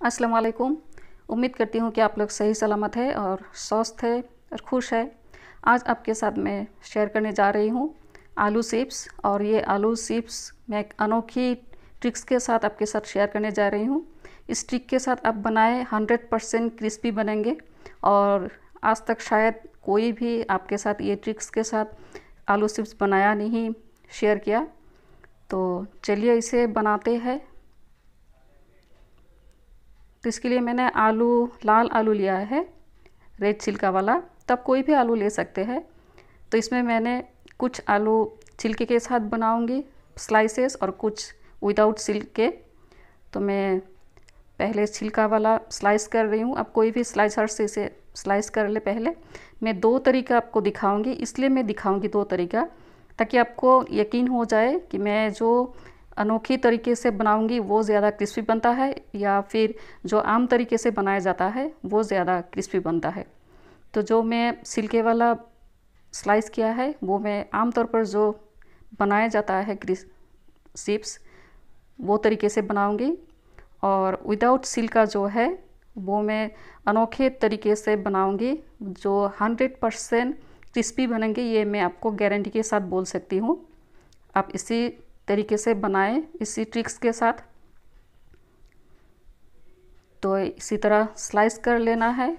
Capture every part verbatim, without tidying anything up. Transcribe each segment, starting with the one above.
अस्सलाम वालेकुम। उम्मीद करती हूँ कि आप लोग सही सलामत है और स्वस्थ है और खुश है। आज आपके साथ मैं शेयर करने जा रही हूँ आलू चिप्स, और ये आलू चिप्स मैं एक अनोखी ट्रिक्स के साथ आपके साथ शेयर करने जा रही हूँ। इस ट्रिक के साथ आप बनाए हंड्रेड परसेंट क्रिस्पी बनेंगे, और आज तक शायद कोई भी आपके साथ ये ट्रिक्स के साथ आलू चिप्स बनाया नहीं, शेयर किया। तो चलिए इसे बनाते हैं। तो इसके लिए मैंने आलू लाल आलू लिया है, रेड छिलका वाला, तब कोई भी आलू ले सकते हैं। तो इसमें मैंने कुछ आलू छिलके के साथ बनाऊंगी स्लाइसेस, और कुछ विदाउट छिलके। तो मैं पहले छिलका वाला स्लाइस कर रही हूँ। अब कोई भी स्लाइसर से इसे स्लाइस कर ले। पहले मैं दो तरीका आपको दिखाऊंगी, इसलिए मैं दिखाऊंगी दो तरीका, ताकि आपको यकीन हो जाए कि मैं जो अनोखी तरीके से बनाऊंगी वो ज़्यादा क्रिस्पी बनता है, या फिर जो आम तरीके से बनाया जाता है वो ज़्यादा क्रिस्पी बनता है। तो जो मैं छिलके वाला स्लाइस किया है वो मैं आमतौर पर जो बनाया जाता है क्रिस चिप्स वो तरीके से बनाऊंगी, और विदाउट छिलका जो है वो मैं अनोखे तरीके से बनाऊंगी जो हंड्रेड परसेंट क्रिस्पी बनेंगे। ये मैं आपको गारंटी के साथ बोल सकती हूँ। आप इसी तरीके से बनाएं, इसी ट्रिक्स के साथ। तो इसी तरह स्लाइस कर लेना है।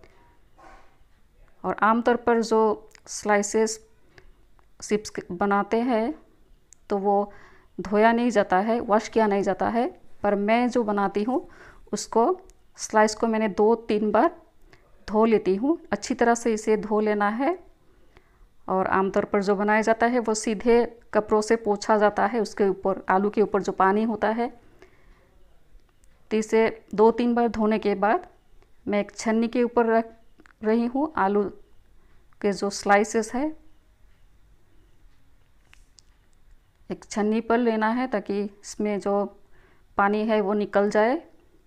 और आमतौर पर जो स्लाइसेस चिप्स बनाते हैं तो वो धोया नहीं जाता है, वॉश किया नहीं जाता है, पर मैं जो बनाती हूँ उसको स्लाइस को मैंने दो तीन बार धो लेती हूँ। अच्छी तरह से इसे धो लेना है। और आमतौर पर जो बनाया जाता है वो सीधे कपड़ों से पोंछा जाता है, उसके ऊपर आलू के ऊपर जो पानी होता है। तो इसे दो तीन बार धोने के बाद मैं एक छन्नी के ऊपर रख रही हूँ आलू के जो स्लाइसेस है। एक छन्नी पर लेना है ताकि इसमें जो पानी है वो निकल जाए।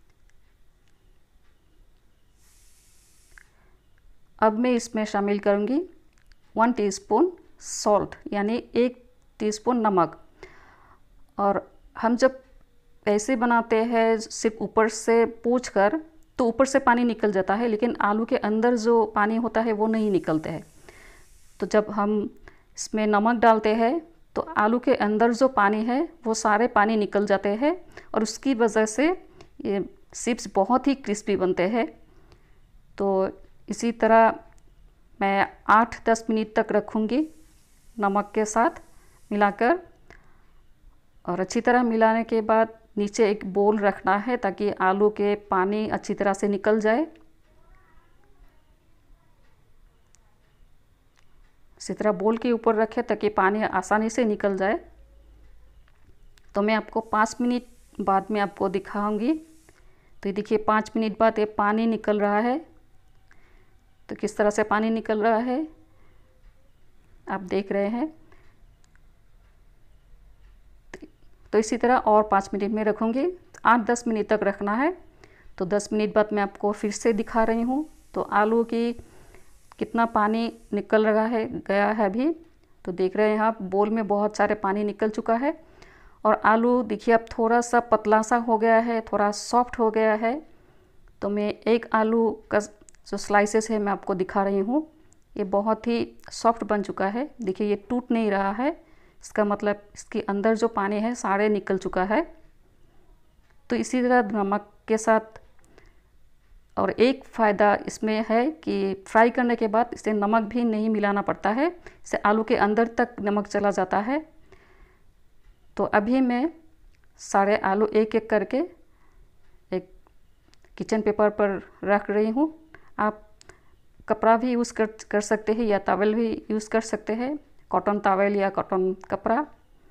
अब मैं इसमें शामिल करूँगी वन टीस्पून सॉल्ट, यानी एक टीस्पून नमक। और हम जब ऐसे बनाते हैं सिर्फ ऊपर से पूछ कर, तो ऊपर से पानी निकल जाता है, लेकिन आलू के अंदर जो पानी होता है वो नहीं निकलते हैं। तो जब हम इसमें नमक डालते हैं तो आलू के अंदर जो पानी है वो सारे पानी निकल जाते हैं, और उसकी वजह से ये चिप्स बहुत ही क्रिस्पी बनते हैं। तो इसी तरह मैं आठ दस मिनट तक रखूँगी नमक के साथ मिलाकर। और अच्छी तरह मिलाने के बाद नीचे एक बोल रखना है ताकि आलू के पानी अच्छी तरह से निकल जाए। इसी तरह बोल के ऊपर रखें ताकि पानी आसानी से निकल जाए। तो मैं आपको पाँच मिनट बाद में आपको दिखाऊंगी। तो ये देखिए पाँच मिनट बाद ये पानी निकल रहा है। तो किस तरह से पानी निकल रहा है आप देख रहे हैं। तो इसी तरह और पाँच मिनट में रखूँगी। आठ दस मिनट तक रखना है। तो दस मिनट बाद मैं आपको फिर से दिखा रही हूँ। तो आलू की कितना पानी निकल रहा है, गया है अभी। तो देख रहे हैं आप, बोल में बहुत सारे पानी निकल चुका है। और आलू देखिए अब थोड़ा सा पतला सा हो गया है, थोड़ा सॉफ्ट हो गया है। तो मैं एक आलू का जो स्लाइसेस है मैं आपको दिखा रही हूँ। ये बहुत ही सॉफ्ट बन चुका है। देखिए ये टूट नहीं रहा है, इसका मतलब इसके अंदर जो पानी है सारे निकल चुका है। तो इसी तरह नमक के साथ, और एक फ़ायदा इसमें है कि फ्राई करने के बाद इसे नमक भी नहीं मिलाना पड़ता है, इसे आलू के अंदर तक नमक चला जाता है। तो अभी मैं सारे आलू एक एक करके एक किचन पेपर पर रख रही हूँ। आप कपड़ा भी यूज़ कर कर सकते हैं, या टॉवल भी यूज़ कर सकते हैं, कॉटन टॉवल या कॉटन कपड़ा।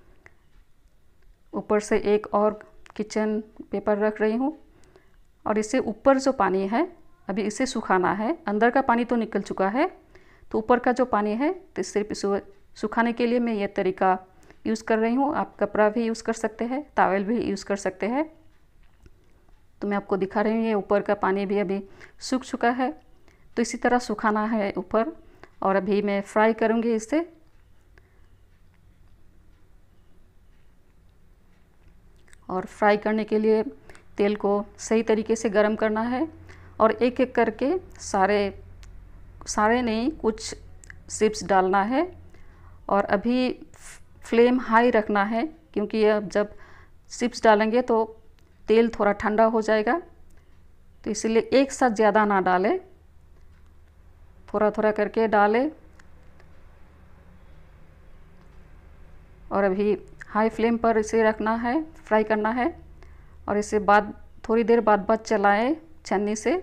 ऊपर से एक और किचन पेपर रख रही हूँ। और इससे ऊपर जो पानी है अभी इसे सुखाना है। अंदर का पानी तो निकल चुका है, तो ऊपर का जो पानी है तो सिर्फ इसे सुखाने के लिए मैं ये तरीका यूज़ कर रही हूँ। आप कपड़ा भी यूज़ कर सकते हैं, टॉवल भी यूज़ कर सकते हैं। तो मैं आपको दिखा रही हूँ ये ऊपर का पानी भी अभी सूख चुका है। तो इसी तरह सुखाना है ऊपर। और अभी मैं फ्राई करूँगी इसे। और फ्राई करने के लिए तेल को सही तरीके से गर्म करना है और एक एक करके सारे सारे नहीं कुछ चिप्स डालना है। और अभी फ्लेम हाई रखना है क्योंकि अब जब चिप्स डालेंगे तो तेल थोड़ा ठंडा हो जाएगा, तो इसलिए एक साथ ज़्यादा ना डालें, थोड़ा थोड़ा करके डालें। और अभी हाई फ्लेम पर इसे रखना है, फ्राई करना है। और इसे बाद थोड़ी देर बाद बाद चलाएं छन्नी से,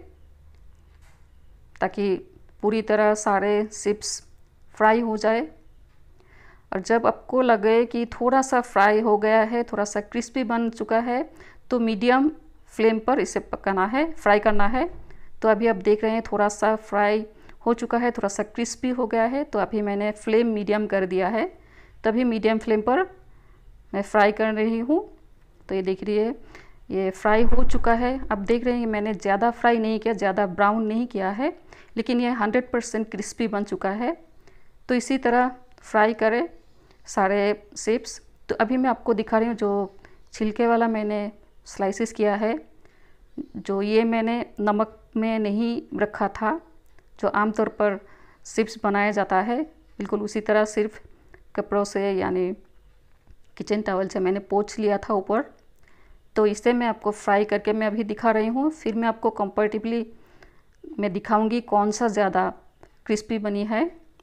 ताकि पूरी तरह सारे चिप्स फ्राई हो जाए। और जब आपको लगे कि थोड़ा सा फ्राई हो गया है, थोड़ा सा क्रिस्पी बन चुका है, तो मीडियम फ्लेम पर इसे पकाना है, फ्राई करना है। तो अभी आप देख रहे हैं थोड़ा सा फ्राई हो चुका है, थोड़ा सा क्रिस्पी हो गया है। तो अभी मैंने फ्लेम मीडियम कर दिया है, तभी मीडियम फ्लेम पर मैं फ्राई कर रही हूँ। तो ये देख रही है ये फ्राई हो चुका है। अब देख रहे हैं मैंने ज़्यादा फ्राई नहीं किया, ज़्यादा ब्राउन नहीं किया है, लेकिन ये हंड्रेड परसेंट क्रिस्पी बन चुका है। तो इसी तरह फ्राई करें सारे चिप्स। तो अभी मैं आपको दिखा रही हूँ जो छिलके वाला मैंने स्लाइसेस किया है, जो ये मैंने नमक में नहीं रखा था, जो आमतौर पर चिप्स बनाया जाता है, बिल्कुल उसी तरह सिर्फ कपड़ों से यानी किचन टॉवल से मैंने पोंछ लिया था ऊपर। तो इसे मैं आपको फ्राई करके मैं अभी दिखा रही हूँ, फिर मैं आपको कंपैरेटिवली मैं दिखाऊंगी कौन सा ज़्यादा क्रिस्पी बनी है।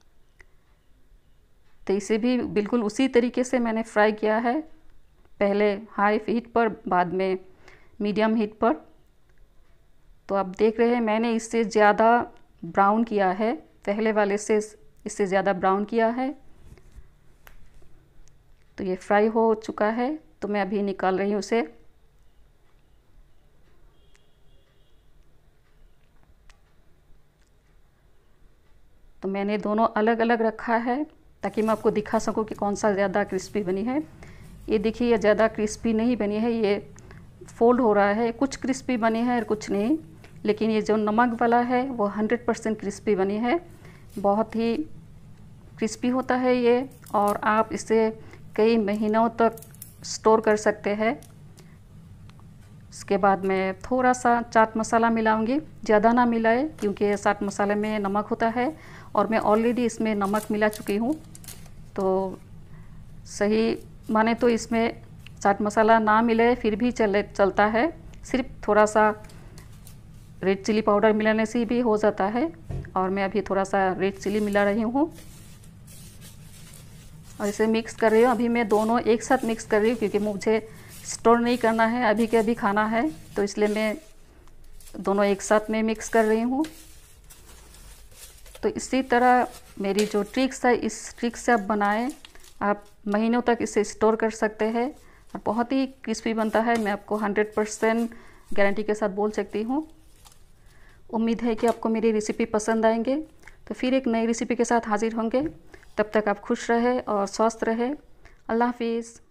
तो इसे भी बिल्कुल उसी तरीके से मैंने फ्राई किया है, पहले हाई हीट पर, बाद में मीडियम हीट पर। तो आप देख रहे हैं मैंने इससे ज़्यादा ब्राउन किया है, पहले वाले से इससे ज़्यादा ब्राउन किया है। तो ये फ्राई हो चुका है, तो मैं अभी निकाल रही हूँ उसे। तो मैंने दोनों अलग अलग रखा है ताकि मैं आपको दिखा सकूं कि कौन सा ज़्यादा क्रिस्पी बनी है। ये देखिए ये ज़्यादा क्रिस्पी नहीं बनी है, ये फोल्ड हो रहा है, कुछ क्रिस्पी बनी है और कुछ नहीं। लेकिन ये जो नमक वाला है वो हंड्रेड परसेंट क्रिस्पी बनी है, बहुत ही क्रिस्पी होता है ये। और आप इसे कई महीनों तक स्टोर कर सकते हैं। इसके बाद मैं थोड़ा सा चाट मसाला मिलाऊंगी, ज़्यादा ना मिलाए क्योंकि चाट मसाले में नमक होता है और मैं ऑलरेडी इसमें नमक मिला चुकी हूँ। तो सही माने तो इसमें चाट मसाला ना मिले फिर भी चले चलता है, सिर्फ थोड़ा सा रेड चिली पाउडर मिलाने से भी हो जाता है। और मैं अभी थोड़ा सा रेड चिली मिला रही हूँ और इसे मिक्स कर रही हूँ। अभी मैं दोनों एक साथ मिक्स कर रही हूँ क्योंकि मुझे स्टोर नहीं करना है, अभी के अभी खाना है, तो इसलिए मैं दोनों एक साथ में मिक्स कर रही हूँ। तो इसी तरह मेरी जो ट्रिक्स है, इस ट्रिक से आप बनाएं, आप महीनों तक इसे स्टोर कर सकते हैं और बहुत ही क्रिस्पी बनता है। मैं आपको हंड्रेड परसेंट गारंटी के साथ बोल सकती हूँ। उम्मीद है कि आपको मेरी रेसिपी पसंद आएंगे। तो फिर एक नई रेसिपी के साथ हाजिर होंगे, तब तक आप खुश रहे और स्वस्थ रहे। अल्लाह हाफिज़।